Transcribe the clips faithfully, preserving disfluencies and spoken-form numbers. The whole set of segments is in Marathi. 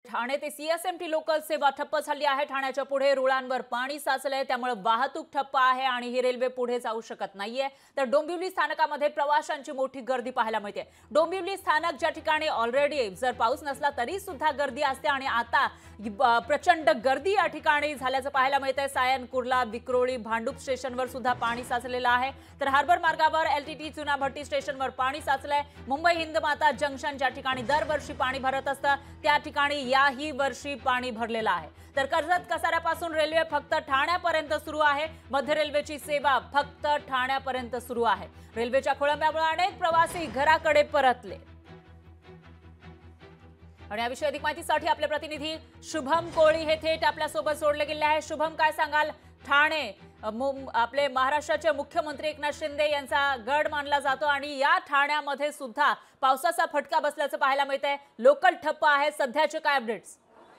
ठाणे ते सीएसएमटी लोकल सेवा ठप्प झाली आहे। ठाण्याच्या पुढे रुळांवर पाणी साचलंय, त्यामुळे वाहतूक ठप्प आहे आणि ही रेल्वे पुढे जाऊ शकत नाहीये। तर डोंबिवली स्थानकामध्ये प्रवाशांची मोठी गर्दी पाहायला मिळते। डोंबिवली स्थानक ज्या ठिकाणी ऑलरेडी जर पाऊस नसला तरी सुद्धा गर्दी असते आणि आता प्रचंड गर्दी या ठिकाणी झाल्याचं पाहायला मिळतंय। सायन, कुर्ला, विक्रोळी, भांडूप स्टेशनवर सुद्धा पाणी साचलेलं आहे। तर हार्बर मार्गावर एलटीटी चुनाभट्टी स्टेशनवर पाणी साचलंय। मुंबई हिंदमाता जंक्शन ज्या ठिकाणी दरवर्षी पाणी भरत असतं त्या ठिकाणी याही वर्षी पाणी भरलेलं आहे। तर कर्जत कसाऱ्यापासून रेल्वे फक्त ठाण्यापर्यंत सुरू आहे। मध्य रेल्वेची सेवा फक्त ठाण्यापर्यंत सुरू आहे। रेल्वेच्या खोळंब्यामुळे अनेक प्रवासी घराकडे परतले। आणि याविषयी अधिक माहितीसाठी आपले प्रतिनिधी शुभम कोळी हे थेट आपल्या सोबत जोडले गेले आहे। शुभम, काय सांगाल? ठाणे आपले महाराष्ट्राचे मुख्यमंत्री एकनाथ शिंदे यांचा गड मानला जातो आणि या ठाण्यामध्ये सुद्धा पावसाचा फटका बसल्याचं पाहायला मिळतंय। लोकल ठप्प आहे, सध्याचे काय अपडेट्स?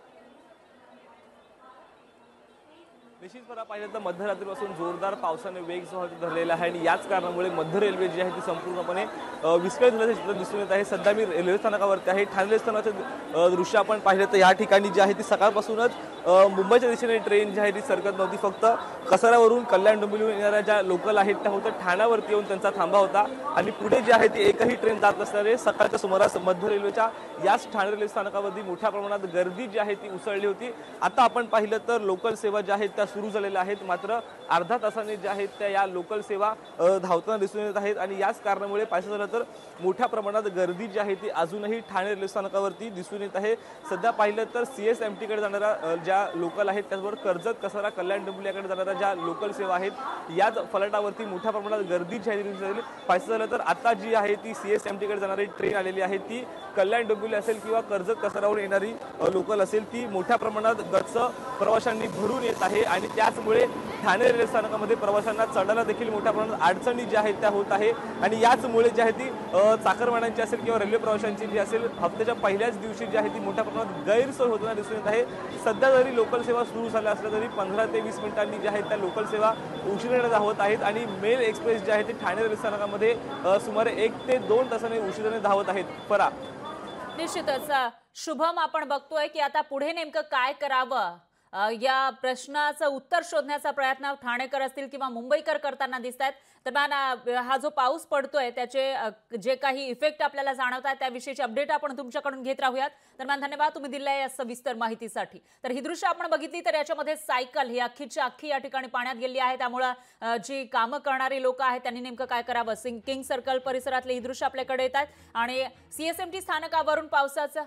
निश्चितपणे पाहिलं तर मध्यरात्रीपासून जोरदार पावसाने वेग जो धरलेला आहे आणि याच कारणामुळे मध्य रेल्वे जी आहे ती संपूर्णपणे विस्कळीत झाल्याचे चित्र दिसून येत आहे। सध्या मी रेल्वे स्थानकावरती आहे। ठाणे रेल्वे स्थानकाचे दृश्य आपण पाहिलं तर या ठिकाणी जी आहे ती सकाळपासूनच मुंबईच्या दिशेने ट्रेन जी आहे ती सरकत नव्हती। फक्त कसाऱ्यावरून कल्याण डोंबिवलीवरून येणाऱ्या ज्या लोकल आहेत त्या फक्त ठाण्यावरती येऊन त्यांचा थांबा होता आणि पुढे जी आहे ती एकही ट्रेन जात नसल्याने सकाळच्या सुमारास मध्य रेल्वेच्या याच ठाणे रेल्वे स्थानकावरती मोठ्या प्रमाणात गर्दी जी आहे ती उसळली होती। आता आपण पाहिलं तर लोकल सेवा ज्या आहेत त्या सुरू झालेल्या आहेत, मात्र अर्धा तासाने ज्या आहेत त्या या लोकल सेवा धावताना दिसून येत आहेत आणि याच कारणामुळे पाहायचं झालं तर मोठ्या प्रमाणात गर्दी जी आहे ती अजूनही ठाणे रेल्वे स्थानकावरती दिसून येत आहे। सध्या पाहिलं तर सीएसएमटी कडे जाणाऱ्या ज्या लोकल आहेत त्याचबरोबर कर्जत, कसारा, कल्याण डोंबिवलीकडे जाणाऱ्या ज्या लोकल सेवा आहेत याच फलाटावरती मोठ्या प्रमाणात गर्दी जी आहे दिसून येते। पाहायचं झालं तर आता जी आहे ती सीएसएमटी कडे जाणारी ट्रेन आलेली आहे ती कल्याण डोंबिवली असेल किंवा कर्जत कसारावरून येणारी लोकल असेल ती मोठ्या प्रमाणात गच्च प्रवाशांनी भरून येत आहे आणि त्याचमुळे ठाणे रेल्वे स्थानकामध्ये प्रवाशांना चढायला देखील मोठ्या प्रमाणात अडचणी ज्या आहेत त्या होत आहे आणि याचमुळे जी आहे ती चाकरमान्यांची असेल किंवा रेल्वे प्रवाशांची जी असेल हप्त्याच्या पहिल्याच दिवशी जी आहे ती मोठ्या प्रमाणात गैरसोय होताना दिसून येत आहे। सध्या जरी लोकल सेवा सुरू झाल्या असल्या तरी पंधरा ते वीस मिनिटांनी ज्या आहेत त्या लोकल सेवा उशिराने धावत आहेत आणि मेल एक्सप्रेस जी आहे ती ठाणे रेल्वे स्थानकामध्ये सुमारे एक ते दोन तासाने उशिराने धावत आहेत। परा निश्चितच शुभम, आपण बघतोय की आता पुढे नेमकं काय करावं या प्रश्नाचं उत्तर शोधण्याचा प्रयत्न ठाणेकर असतील किंवा मुंबईकर करताना दिसतात। दरम्यान हा जो पाऊस पडतोय त्याचे जे काही इफेक्ट आपल्याला जाणवतात त्याविषयीची अपडेट आपण तुमच्याकडून घेत राहूयात। दरम्यान धन्यवाद, तुम्ही दिलेल्या या सविस्तर माहितीसाठी। तर ही दृश्य आपण बघितली तर याच्यामध्ये सायकल ही अख्खीच्या अख्खी या ठिकाणी पाण्यात गेली आहे, त्यामुळे जी कामं करणारी लोक आहेत त्यांनी नेमकं काय करावं। किंग सर्कल परिसरातले ही दृश्य आपल्याकडे येतात आणि सीएसएमटी स्थानकावरून पावसाचं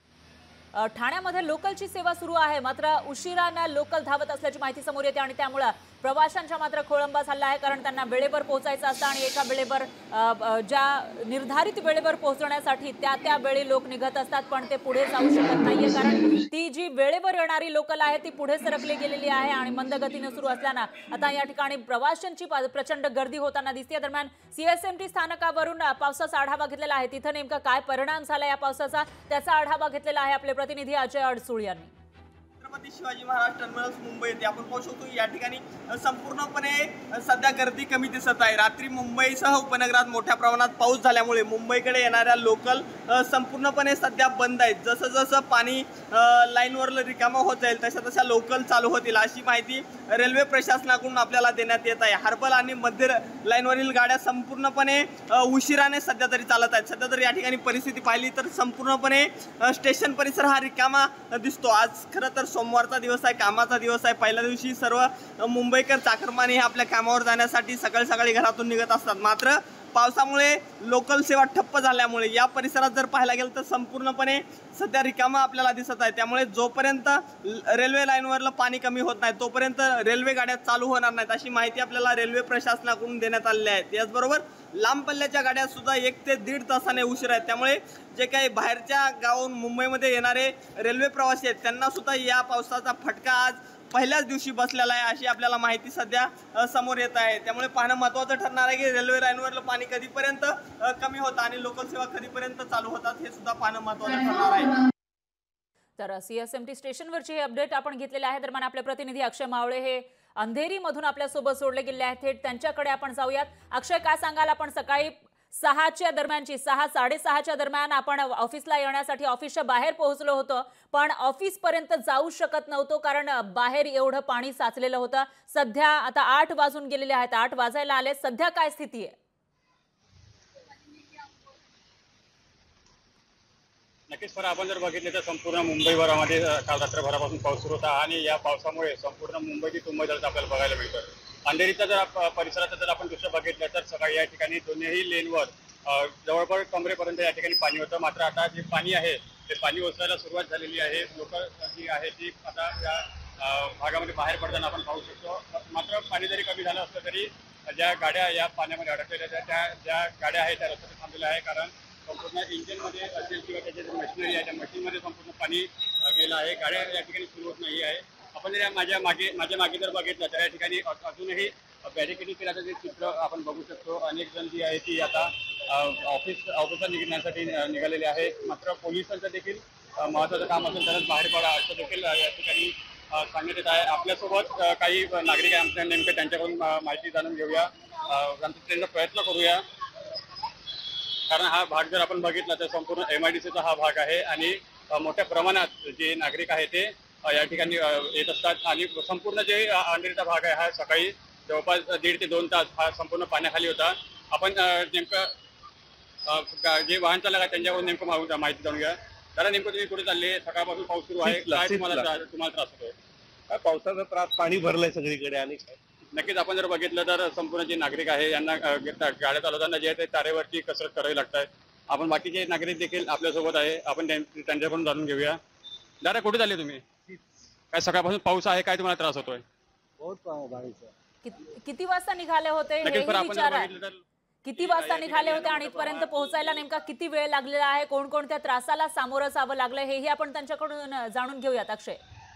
ठाण्यामध्ये लोकलची सेवा सुरू आहे, मात्र उशिराने लोकल धावत असल्याची माहिती समोर येते आणि त्यामुळे प्रवाशांच्या मात्र खोळंबा झाला आहे, कारण त्यांना वेळेवर पोहोचायचं असतं आणि एका वेळेवर ज्या निर्धारित वेळेवर पोहोचण्यासाठी त्या त्या वेळी लोक निघत असतात पण ते पुढे जाऊ शकत नाहीये, कारण ती जी वेळेवर येणारी लोकल आहे ती पुढे सरकली गेलेली आहे आणि मंद गतीने सुरू असल्यानं आता या ठिकाणी प्रवाशांची प्रचंड गर्दी होताना दिसते। दरम्यान सीएसएमटी स्थानकावरून पावसाचा आढावा घेतलेला आहे, तिथं नेमका काय परिणाम झाला या पावसाचा त्याचा आढावा घेतलेला आहे आपले प्रतिनिधी अजय अडसूळ यांनी। छत्रपती शिवाजी महाराज टर्मिनस मुंबई येथे आपण पाहू शकतो या ठिकाणी संपूर्णपणे सध्या गर्दी कमी दिसत आहे। रात्री मुंबईसह उपनगरात मोठ्या प्रमाणात पाऊस झाल्यामुळे मुंबईकडे येणाऱ्या लोकल संपूर्णपणे सध्या बंद आहेत। जसं जसं पाणी लाईनवर रिकामा होत जाईल तशा तशा लोकल चालू होतील अशी माहिती रेल्वे प्रशासनाकडून आपल्याला देण्यात येत आहे। हार्बर आणि मध्य लाईनवरील गाड्या संपूर्णपणे उशिराने सध्या तरी चालत आहेत। सध्या तरी या ठिकाणी परिस्थिती पाहिली तर संपूर्णपणे स्टेशन परिसर हा रिकामा दिसतो। आज खरं तर सोमवारचा दिवस आहे, कामाचा दिवस आहे। पहिल्या दिवशी सर्व मुंबईकर चाकरमानी हे आपल्या कामावर जाण्यासाठी सकाळी सकाळी घरातून निघत असतात, मात्र पावसामुळे लोकल सेवा ठप्प झाल्यामुळे या परिसरात जर पाहायला गेलं तर संपूर्णपणे सध्या रिकामा आपल्याला दिसत आहे। त्यामुळे जोपर्यंत रेल्वे लाईनवरलं पाणी कमी होत नाही तोपर्यंत रेल्वे गाड्या चालू होणार नाहीत अशी माहिती आपल्याला रेल्वे प्रशासनाकडून देण्यात आलेली आहे। त्याचबरोबर लांब पल्ल्याच्या गाड्या सुद्धा एक ते दीड तासाने उशीर आहेत, त्यामुळे जे काही बाहेरच्या गावाहून मुंबईमध्ये येणारे रेल्वे प्रवासी आहेत त्यांना सुद्धा या पावसाचा फटका आज पहिल्याच दिवशी बसलेला आहे अशी आपल्याला माहिती सध्या समोर येत आहे। त्यामुळे पाहणं महत्त्वाचं ठरणार आहे की रेल्वे लाईनवरलं पाणी कधीपर्यंत कमी होतं आणि लोकल सेवा कधीपर्यंत चालू होतात हे सुद्धा पाहणं महत्त्वाचं ठरणार आहे। तर सीएसएमटी स्टेशनवरची हे अपडेट आपण घेतलेले आहे। दरम्यान आपले प्रतिनिधी अक्षय मावळे हे अंधेरी मधून आपल्या सोबत जोडले गेले आहेत, थेट त्यांच्याकडे आपण जाऊयात। अक्षय, काय सांगाल? आपण सकाळी सहाच्या दरम्यानची सहा साडेसहाच्या दरम्यान आपण ऑफिसला येण्यासाठी ऑफिसच्या बाहेर पोहोचलो होतो, पण ऑफिसपर्यंत जाऊ शकत नव्हतो कारण बाहेर एवढं पाणी साचलेलं होतं. सध्या आता आठ वाजून गेलेले आहेत, आठ वाजायला आले. सध्या काय स्थिती आहे? नक्कीच सर, आपण जर बघितले तर संपूर्ण मुंबईभरामध्ये काल रात्रभरापासून पाऊस सुरू होता आणि या पावसामुळे संपूर्ण मुंबईची तुंबई आपल्याला बघायला मिळतं. अंधेरीचा जर परिसराचं जर आपण दृश्य बघितलं तर सकाळी या ठिकाणी दोन्ही लेनवर जवळपास कमरेपर्यंत या ठिकाणी पाणी होतं. मात्र आता जे पाणी आहे ते पाणी ओसरायला सुरुवात झालेली आहे. लोक जी आहे ती आता या भागामध्ये बाहेर पडताना आपण पाहू शकतो. मात्र पाणी जरी कमी झालं असलं तरी ज्या गाड्या या पाण्यामध्ये अडकलेल्या त्या ज्या गाड्या आहेत त्या रस्त्याने थांबलेल्या आहे, कारण संपूर्ण इंजिनमध्ये असेल किंवा त्याच्या जे मशिनरी आहे त्या मशीनमध्ये संपूर्ण पाणी गेलं आहे. गाड्या या ठिकाणी सुरू होत नाही आहे. आपण जर माझ्या मागे माझ्या मागे जर बघितलं तर या ठिकाणी अजूनही बॅरिकेडिंग केल्याचं जे चित्र आपण बघू शकतो. अनेक जण जी आहे ती आता ऑफिस ऑफिसला निघण्यासाठी निघालेले आहेत. मात्र पोलिसांचं देखील महत्त्वाचं काम असेल तरच बाहेर पडा असं देखील या ठिकाणी सांगण्यात येत आहे. आपल्यासोबत काही नागरिक आहे, आमच्या नेमकं त्यांच्याकडून माहिती जाणून घेऊया, त्यांचा प्रयत्न करूया. कारण हा भाग जर आपण बघितला तर संपूर्ण एम आय डी सीचा हा भाग आहे आणि मोठ्या प्रमाणात जे नागरिक आहे ते या ठिकाणी येत असतात. आणि संपूर्ण जे अंधेरीचा भाग आहे हा सकाळी जवळपास दीड ते दोन तास हा संपूर्ण पाण्याखाली होता. आपण नेमकं जे वाहन चालक आहे त्यांच्याकडून नेमकं माहिती जाणून घ्या. दादा, नेमकं तुम्ही कुठे चालले? सकाळपासून पाऊस सुरू आहे, काय तुम्हाला तुम्हाला त्रास होतोय? काय पावसाचा त्रास, पाणी भरलंय सगळीकडे. आणि नक्कीच आपण जर बघितलं तर संपूर्ण जे नागरिक आहे यांना गाड्या चालवताना जे आहे ते तारेवरची कसरत करावी लागत आहे. आपण बाकीचे नागरिक देखील आपल्यासोबत आहे, आपण त्यांच्याकडून जाणून घेऊया. दादा, कुठे चालले तुम्ही? काय सकाळपासून पाऊस आहे, काय तुम्हाला त्रास होतोय? किती वाजता निघाले होते हे विचार आहे. किती वाजता निघाले होते आणि इथपर्यंत पोहोचायला नेमका किती वेळ लागलेला आहे, कोणकोणत्या त्रासाला सामोरं जावं लागलं हेही आपण त्यांच्याकडून जाणून घेऊयात. अक्षय,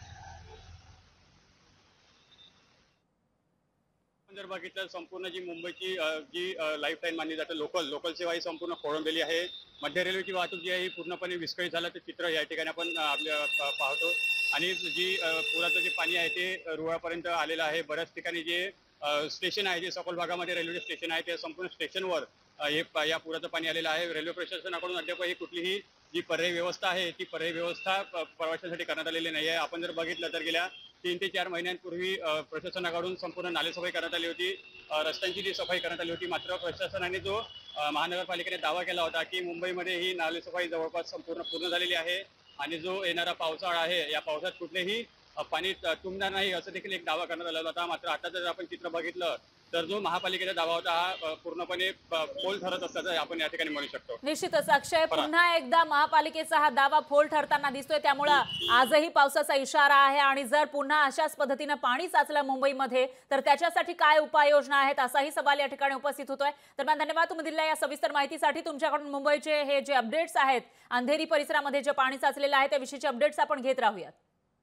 जर बघितलं संपूर्ण जी मुंबईची जी लाईफ लाईन मानली जाते लोकल लोकल सेवा ही संपूर्ण खोळंबलेली आहे. मध्य रेल्वेची वाहतूक जी आहे ही पूर्णपणे विस्कळीत झालं ते चित्र या ठिकाणी आपण आपल्या पाहतो. आणि जी पुराचं जे पाणी आहे ते रुळापर्यंत आलेलं आहे. बऱ्याच ठिकाणी जे स्टेशन आहे, जे सखोल भागामध्ये रेल्वे स्टेशन आहे, ते संपूर्ण स्टेशनवर हे या पुराचं पाणी आलेलं आहे. रेल्वे प्रशासनाकडून अद्यापही कुठलीही जी पर्यायी व्यवस्था आहे ती पर्यायी व्यवस्था प्रवाशांसाठी करण्यात आलेली नाही आहे. आपण जर बघितलं तर गेल्या तीन ते चार महिन्यांपूर्वी प्रशासनाकडून संपूर्ण नालेसफाई करण्यात आली होती, रस्त्यांची जी सफाई करण्यात आली होती. मात्र प्रशासनाने जो महानगरपालिकेने दावा केला होता की मुंबईमध्ये ही नालेसफाई जवळपास संपूर्ण पूर्ण झालेली आहे आणि जो येणारा पावसाळा आहे या पावसात कुठलेही पाणी तुंबणार नाही असं देखील एक दावा करण्यात आला होता. मात्र आता जर आपण चित्र बघितलं तर जो महापालिकेचा दावा होता हा पूर्णपणे फोल ठरत असल्याचं आपण या ठिकाणी म्हणू शकतो. निश्चितच अक्षय, पुन्हा एकदा महापालिकेचा हा दावा फोल ठरताना दिसतोय. त्यामुळे आजही पावसाचा इशारा आहे आणि जर पुन्हा अशाच पद्धतीने पाणी साचलं मुंबईमध्ये तर त्याच्यासाठी काय उपाययोजना आहेत असाही सवाल या ठिकाणी उपस्थित होतोय. दरम्यान धन्यवाद तुम्ही दिलेल्या या सविस्तर माहितीसाठी. तुमच्याकडून मुंबईचे हे जे अपडेट्स आहेत, अंधेरी परिसरामध्ये जे पाणी साचलेलं आहे त्याविषयीचे अपडेट्स आपण घेत राहूयात.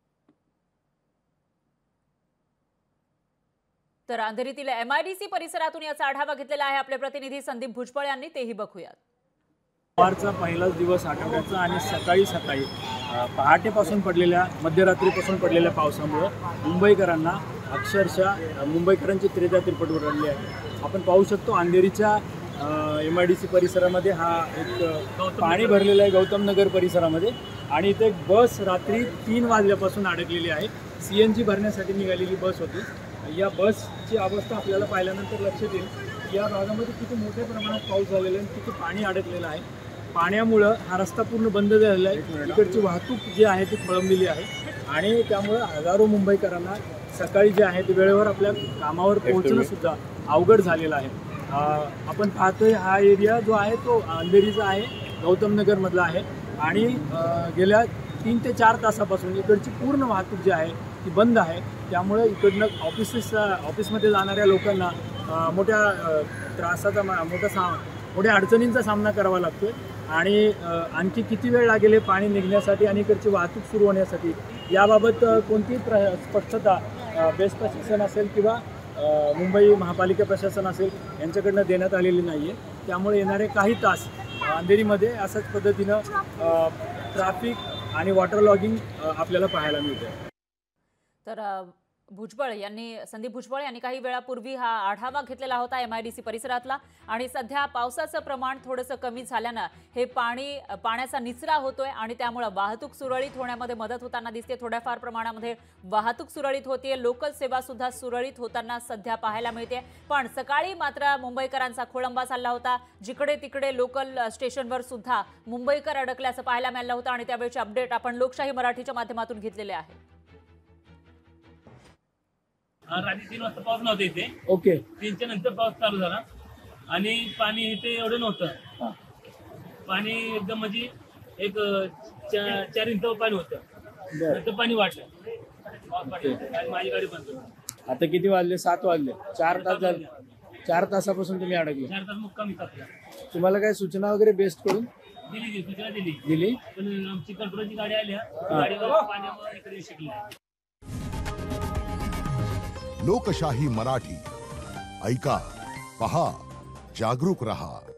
तर अंधेरीतील एम आय डी सी परिसरातून याचा आढावा घेतलेला आहे आपले प्रतिनिधी संदीप भुजबळ यांनी, तेही बघूयात. सोमवारचा पहिलाच दिवस आठवड्याचा आणि सकाळी सकाळी पहाटेपासून पडलेल्या मध्यरात्रीपासून पडलेल्या पावसामुळे मुंबईकरांना अक्षरशः मुंबईकरांची त्रेधा तिरपट उडली आहे. आपण पाहू शकतो अंधेरीच्या एम आय डी सी परिसरामध्ये हा एक पाणी भरलेलं आहे गौतम नगर परिसरामध्ये. आणि इथे एक बस रात्री तीन वाजल्यापासून अडकलेली आहे. सी एन जी भरण्यासाठी निघालेली बस होती. या बसची अवस्था आपल्याला पाहिल्यानंतर लक्षात येईल की या भागामध्ये किती मोठ्या प्रमाणात पाऊस झालेला आहे, किती पाणी अडकलेलं आहे. पाण्यामुळं हा रस्ता पूर्ण बंद झालेला आहे. इकडची वाहतूक जी आहे ती खोळंबलेली आहे आणि त्यामुळं हजारो मुंबईकरांना सकाळी जे आहे ते वेळेवर आपल्या कामावर पोहोचणं सुद्धा अवघड झालेलं आहे. आपण पाहतोय हा एरिया जो आहे तो अंधेरीचा आहे, गौतम नगरमधला आहे आणि गेल्या तीन ते चार तासापासून इकडची पूर्ण वाहतूक जी आहे ती बंद आहे. त्यामुळे इकडनं ऑफिसेस ऑफिसमध्ये जाणाऱ्या लोकांना मोठ्या त्रासाचा मोठा सा मोठ्या अडचणींचा सामना करावा लागतो आहे. आणि आणखी किती वेळ लागेल हे पाणी निघण्यासाठी आणि इकडची वाहतूक सुरू होण्यासाठी याबाबत कोणतीही प्र स्पष्टता बेस्ट प्रशासन असेल किंवा मुंबई महापालिका प्रशासन असेल यांच्याकडनं देण्यात आलेली नाही आहे. त्यामुळे येणारे काही तास अंधेरीमध्ये अशाच पद्धतीनं ट्रॅफिक आणि वॉटर लॉगिंग आपल्याला पाहायला मिळते. तर भुजबळ यांनी संदीप भुजबळ यांनी काही वेळापूर्वी हा आढावा घेतलेला होता एमआयडीसी परिसरातला आणि सध्या पावसाचं प्रमाण थोडंसं कमी झाल्यानं हे पाणी पाण्याचा निचरा होतोय आणि त्यामुळे वाहतूक सुरळीत होण्यामध्ये मदत होताना दिसते. थोड्याफार प्रमाणामध्ये वाहतूक सुरळीत होतीये, लोकल सेवा सुद्धा सुरळीत होताना सध्या पाहायला मिळते. पण सकाळी मात्र मुंबईकरांचा खोळंबा चालला होता. जिकडे तिकडे लोकल स्टेशनवर सुद्धा मुंबईकर अडकल्याचं पाहायला मिळालं होतं आणि त्यावेळेचे अपडेट आपण लोकशाही मराठीच्या माध्यमातून घेतलेले आहे. रात्री तीन वाजता पाऊस नव्हता इथे. ओके. तीनच्या नंतर पाऊस चालू झाला आणि पाणी इथे एवढं नव्हतं. पाणी एकदम म्हणजे एक चा- चार इंच पाणी होतं. नंतर पाणी वाटलं. पाऊस वाटलं आणि माझी गाडी बंद होती. आता किती वाजले? सात वाजले. चार तास झाले. चार तासापासून तुम्ही अडकले. चार तास मुक्कामी टाकला. तुम्हाला काय सूचना वगैरे बेस्ट करून दिली दिली सूचना दिली दिली? पण आमची कंट्रोलची गाडी आली गाडीवर पाण्यामुळे इकडे शिकली. लोकशाही मराठी ऐका, पहा, जागरूक रहा.